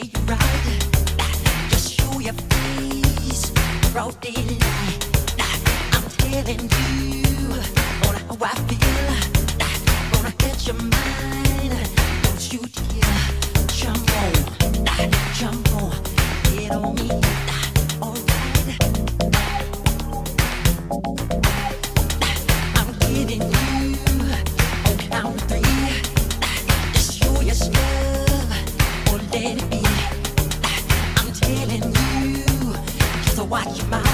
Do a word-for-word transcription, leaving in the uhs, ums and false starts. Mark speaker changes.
Speaker 1: treat you right. Just show your face, broad daylight. I'm telling you on how I feel. Gonna catch your mind. Don't you dare jump on, jump on, get on me. Alright, I'm getting you on count three. Just show your stuff or let it be. I'm telling you, just watch your mouth.